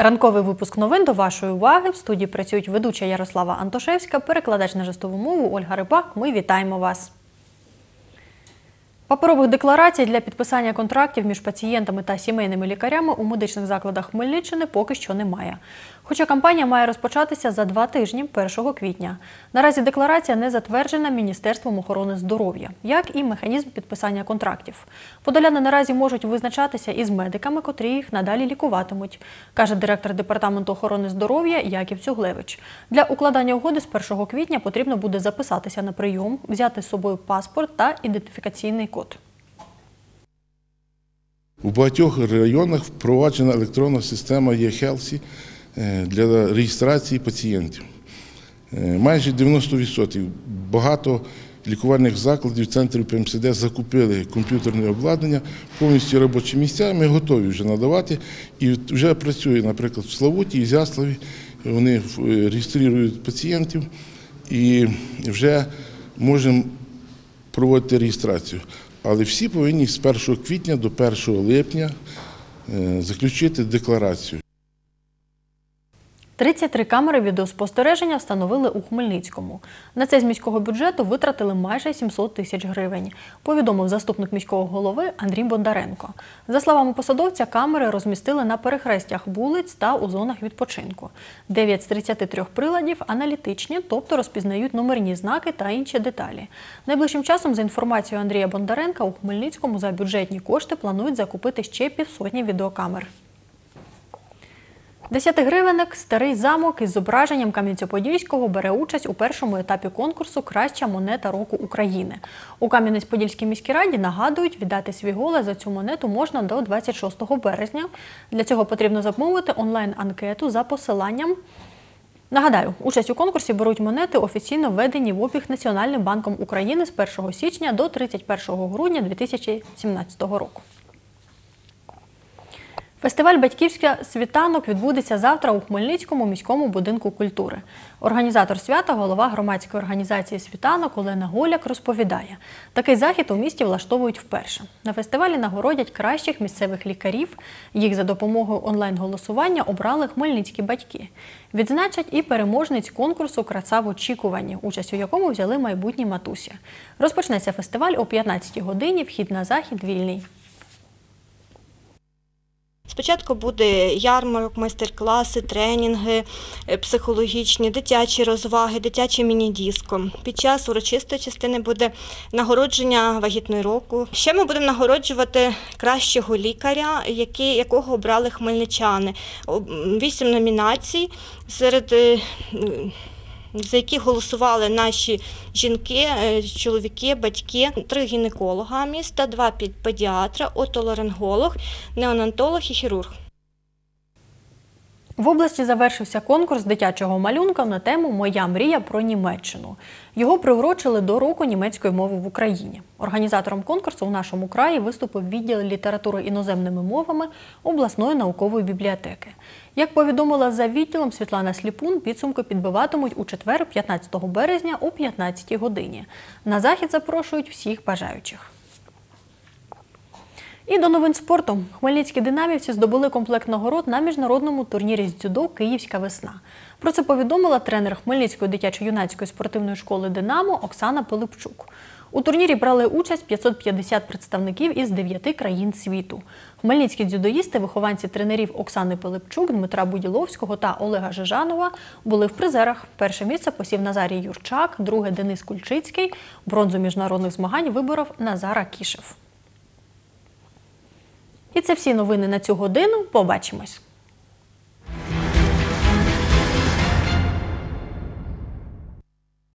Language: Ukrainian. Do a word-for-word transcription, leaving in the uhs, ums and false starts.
Ранковий випуск новин до вашої уваги. В студії працюють ведуча Ярослава Антошевська, перекладач на жестову мову Ольга Рибак. Ми вітаємо вас. Паперових декларацій для підписання контрактів між пацієнтами та сімейними лікарями у медичних закладах Хмельниччини поки що немає. Хоча кампанія має розпочатися за два тижні, першого квітня. Наразі декларація не затверджена Міністерством охорони здоров'я, як і механізм підписання контрактів. Подоляни наразі можуть визначатися із медиками, котрі їх надалі лікуватимуть, каже директор Департаменту охорони здоров'я Яків Цюглевич. Для укладання угоди з першого квітня потрібно буде записатися на прийом, взяти з собою паспорт та ідентифікаційний код. У багатьох районах впроваджена електронна система Є-Хелсі для реєстрації пацієнтів. Майже дев'яносто відсотків багато лікувальних закладів, центрів Пе Ем Се Де закупили комп'ютерне обладнання, повністю робочі місця, ми готові вже надавати. І вже працює, наприклад, в Славуті, Ізяславі, вони реєструють пацієнтів і вже можемо проводити реєстрацію. Але всі повинні з першого квітня до першого липня заключити декларацію. тридцять три камери відеоспостереження встановили у Хмельницькому. На це з міського бюджету витратили майже сімсот тисяч гривень, повідомив заступник міського голови Андрій Бондаренко. За словами посадовця, камери розмістили на перехрестях вулиць та у зонах відпочинку. дев'ять з тридцяти трьох приладів аналітичні, тобто розпізнають номерні знаки та інші деталі. Найближчим часом, за інформацією Андрія Бондаренка, у Хмельницькому за бюджетні кошти планують закупити ще півсотні відеокамер. Десятигривенник «Старий замок» із зображенням Кам'янця-Подільського бере участь у першому етапі конкурсу «Краща монета року України». У Кам'янець-Подільській міській раді нагадують, віддати свій голос за цю монету можна до двадцять шостого березня. Для цього потрібно замовити онлайн-анкету за посиланням. Нагадаю, участь у конкурсі беруть монети, офіційно введені в обіг Національним банком України з першого січня до тридцять першого грудня дві тисячі сімнадцятого року. Фестиваль «Батьківський світанок» відбудеться завтра у Хмельницькому міському будинку культури. Організатор свята, голова громадської організації «Світанок» Олена Голяк розповідає, такий захід у місті влаштовують вперше. На фестивалі нагородять кращих місцевих лікарів. Їх за допомогою онлайн-голосування обрали хмельницькі батьки. Відзначать і переможниць конкурсу «Краса в очікуванні», участь у якому взяли майбутні матусі. Розпочнеться фестиваль о п'ятнадцятій годині, вхід на захід вільний. Спочатку буде ярмарок, майстер-класи, тренінги, психологічні, дитячі розваги, дитяче міні-диско. Під час урочистої частини буде нагородження вагітної року. Ще ми будемо нагороджувати кращого лікаря, який, якого обрали хмельничани. Вісім номінацій, серед за які голосували наші жінки, чоловіки, батьки, три гінеколога міста, два педіатра, отоларинголог, неонатолог і хірург. В області завершився конкурс дитячого малюнка на тему «Моя мрія про Німеччину». Його приурочили до року німецької мови в Україні. Організатором конкурсу у нашому краї виступив відділ літератури іноземними мовами обласної наукової бібліотеки. Як повідомила за відділом Світлана Сліпун, підсумки підбиватимуть у четвер, п'ятнадцятого березня о п'ятнадцятій годині. На захід запрошують всіх бажаючих. І до новин спорту. Хмельницькі динамівці здобули комплект нагород на міжнародному турнірі з дзюдо «Київська весна». Про це повідомила тренер Хмельницької дитячо-юнацької спортивної школи «Динамо» Оксана Пилипчук. У турнірі брали участь п'ятсот п'ятдесят представників із дев'яти країн світу. Хмельницькі дзюдоїсти, вихованці тренерів Оксани Пилипчук, Дмитра Буділовського та Олега Жижанова, були в призерах. Перше місце посів Назарій Юрчак, друге – Денис Кульчицький. Бронзу міжнародних змагань виборов Назар Акішев. І це всі новини на цю годину. Побачимось!